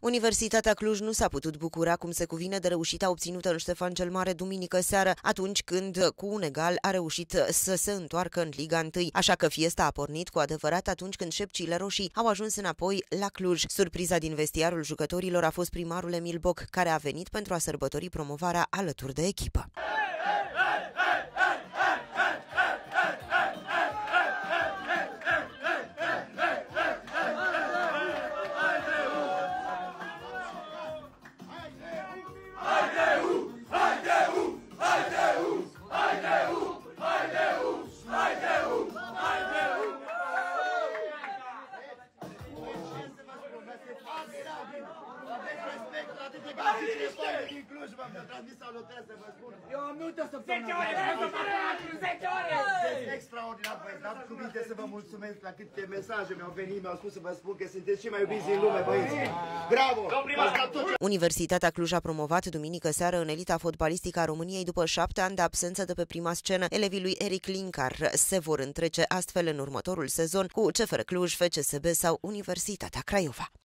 Universitatea Cluj nu s-a putut bucura cum se cuvine de reușita obținută în Ștefan cel Mare duminică seară, atunci când, cu un egal, a reușit să se întoarcă în Liga 1. Așa că fiesta a pornit cu adevărat atunci când șepcile roșii au ajuns înapoi la Cluj. Surpriza din vestiarul jucătorilor a fost primarul Emil Boc, care a venit pentru a sărbători promovarea alături de echipă. Eu am multă săptămână. 10 ore! Extraordinar, băieți, n-am cuvinte să vă mulțumesc la câte mesaje mi-au venit, mi-au spus să vă spun că sunteți cei mai iubiți din lume, băieți. Bravo! Universitatea Cluj a promovat duminică seară în elita fotbalistică a României după 7 ani de absență de pe prima scenă. Elevii lui Eric Linkar se vor întrece astfel în următorul sezon cu CFR Cluj, FCSB sau Universitatea Craiova.